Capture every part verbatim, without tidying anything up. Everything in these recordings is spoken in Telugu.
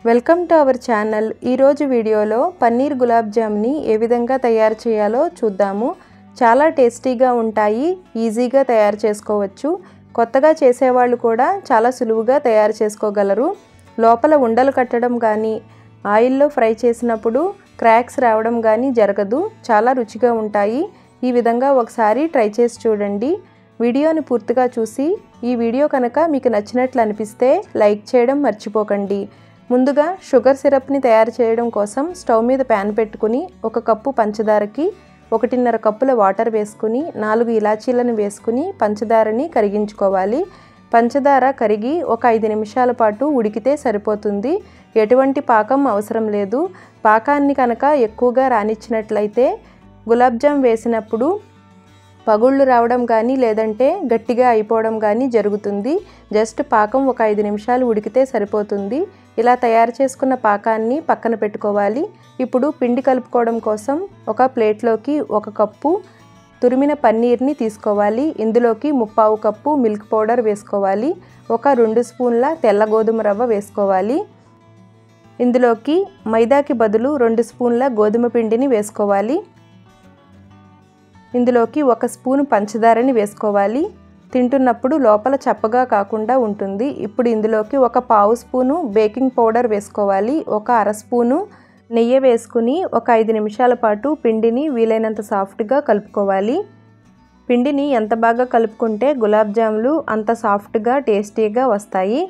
Welcome to our channel. ఈ రోజు వీడియోలో పన్నీర్ గులాబ్ జామ్ని ఏ విధంగా తయారు చేయాలో చూద్దాము। చాలా టేస్టీగా ఉంటాయి, ఈజీగా తయారు చేసుకోవచ్చు। కొత్తగా చేసేవాళ్ళు కూడా చాలా సులువుగా తయారు చేసుకోగలరు। లోపల ఉండలు కట్టడం గాని ఆయిల్లో ఫ్రై చేసినప్పుడు క్రాక్స్ రావడం గాని జరగదు। చాలా రుచిగా ఉంటాయి। ఈ విధంగా ఒకసారి ట్రై చేసి చూడండి। వీడియోని పూర్తిగా చూసి ఈ వీడియో కనుక మీకు నచ్చినట్లు అనిపిస్తే లైక్ చేయడం మర్చిపోకండి। ముందుగా షుగర్ సిరప్ని తయారు చేయడం కోసం స్టవ్ మీద ప్యాన్ పెట్టుకుని ఒక కప్పు పంచదారకి ఒకటిన్నర కప్పుల వాటర్ వేసుకుని నాలుగు ఇలాచీలను వేసుకుని పంచదారని కరిగించుకోవాలి। పంచదార కరిగి ఒక ఐదు నిమిషాల పాటు ఉడికితే సరిపోతుంది। ఎటువంటి పాకం అవసరం లేదు। పాకాన్ని కనుక ఎక్కువగా రానిచ్చినట్లయితే గులాబ్ జామ్ వేసినప్పుడు పగుళ్ళు రావడం కానీ లేదంటే గట్టిగా అయిపోవడం కానీ జరుగుతుంది। జస్ట్ పాకం ఒక ఐదు నిమిషాలు ఉడికితే సరిపోతుంది। ఇలా తయారు చేసుకున్న పాకాన్ని పక్కన పెట్టుకోవాలి। ఇప్పుడు పిండి కలుపుకోవడం కోసం ఒక ప్లేట్లోకి ఒక కప్పు తురిమిన పన్నీర్ని తీసుకోవాలి। ఇందులోకి ముప్పావు కప్పు మిల్క్ పౌడర్ వేసుకోవాలి। ఒక రెండు స్పూన్ల తెల్ల గోధుమ రవ్వ వేసుకోవాలి। ఇందులోకి మైదాకి బదులు రెండు స్పూన్ల గోధుమ పిండిని వేసుకోవాలి। ఇందులోకి ఒక స్పూన్ పంచదారని వేసుకోవాలి। తింటున్నప్పుడు లోపల చప్పగా కాకుండా ఉంటుంది। ఇప్పుడు ఇందులోకి ఒక పావు స్పూను బేకింగ్ పౌడర్ వేసుకోవాలి। ఒక అర స్పూను నెయ్యి వేసుకుని ఒక ఐదు నిమిషాల పాటు పిండిని వీలైనంత సాఫ్ట్గా కలుపుకోవాలి। పిండిని ఎంత బాగా కలుపుకుంటే గులాబ్ జాములు అంత సాఫ్ట్గా టేస్టీగా వస్తాయి।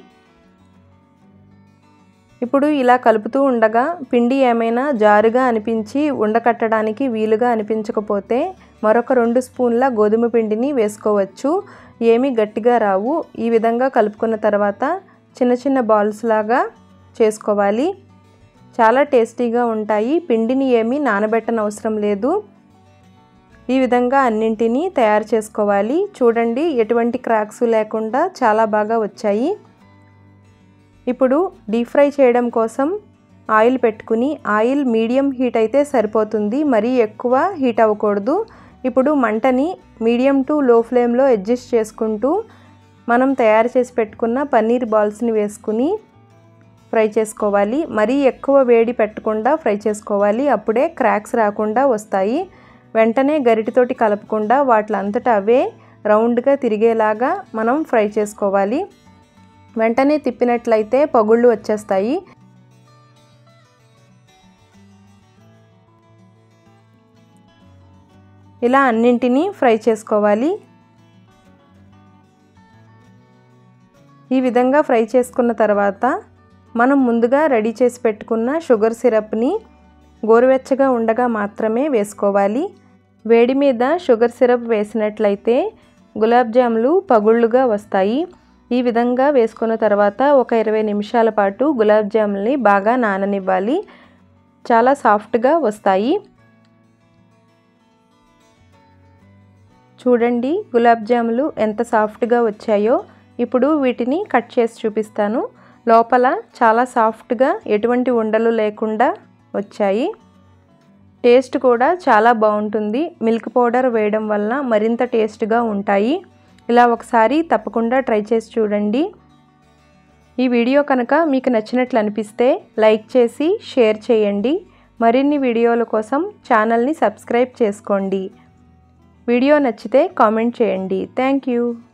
ఇప్పుడు ఇలా కలుపుతూ ఉండగా పిండి ఏమైనా జారుగా అనిపించి ఉండకట్టడానికి వీలుగా అనిపించకపోతే మరొక రెండు స్పూన్ల గోధుమ పిండిని వేసుకోవచ్చు। ఏమీ గట్టిగా రావు। ఈ విధంగా కలుపుకున్న తర్వాత చిన్న చిన్న బాల్స్ లాగా చేసుకోవాలి। చాలా టేస్టీగా ఉంటాయి। పిండిని ఏమీ నానబెట్టనవసరం లేదు। ఈ విధంగా అన్నింటినీ తయారు చేసుకోవాలి। చూడండి, ఎటువంటి క్రాక్స్ లేకుండా చాలా బాగా వచ్చాయి। ఇప్పుడు డీప్ ఫ్రై చేయడం కోసం ఆయిల్ పెట్టుకుని ఆయిల్ మీడియం హీట్ అయితే సరిపోతుంది, మరీ ఎక్కువ హీట్ అవ్వకూడదు। ఇప్పుడు మంటని మీడియం టు లో ఫ్లేమ్లో అడ్జస్ట్ చేసుకుంటూ మనం తయారు చేసి పెట్టుకున్న పన్నీర్ బాల్స్ని వేసుకుని ఫ్రై చేసుకోవాలి। మరీ ఎక్కువ వేడి పెట్టకుండా ఫ్రై చేసుకోవాలి, అప్పుడే క్రాక్స్ రాకుండా వస్తాయి। వెంటనే గరిటెతోటి కలపకుండా వాటిలంతటా అవే రౌండ్గా తిరిగేలాగా మనం ఫ్రై చేసుకోవాలి। వెంటనే తిప్పినట్లయితే పగుళ్ళు వచ్చేస్తాయి। ఇలా అన్నింటినీ ఫ్రై చేసుకోవాలి। ఈ విధంగా ఫ్రై చేసుకున్న తర్వాత మనం ముందుగా రెడీ చేసి పెట్టుకున్న షుగర్ సిరప్ని గోరువెచ్చగా ఉండగా మాత్రమే వేసుకోవాలి। వేడి మీద షుగర్ సిరప్ వేసినట్లయితే గులాబ్ జాములు పగుళ్ళుగా వస్తాయి। ఈ విధంగా వేసుకున్న తర్వాత ఒక ఇరవై నిమిషాల పాటు గులాబ్ జాములని బాగా నాననివ్వాలి। చాలా సాఫ్ట్గా వస్తాయి। చూడండి, గులాబ్ జాములు ఎంత సాఫ్ట్గా వచ్చాయో। ఇప్పుడు వీటిని కట్ చేసి చూపిస్తాను। లోపల చాలా సాఫ్ట్గా ఎటువంటి ఉండలు లేకుండా వచ్చాయి। టేస్ట్ కూడా చాలా బాగుంటుంది। మిల్క్ పౌడర్ వేయడం వల్ల మరింత టేస్ట్గా ఉంటాయి। ఇలా ఒకసారి తప్పకుండా ట్రై చేసి చూడండి। ఈ వీడియో కనుక మీకు నచ్చినట్లు అనిపిస్తే లైక్ చేసి షేర్ చేయండి। మరిన్ని వీడియోల కోసం ఛానల్ని సబ్స్క్రైబ్ చేసుకోండి। వీడియో నచ్చితే కామెంట్ చేయండి। Thank you.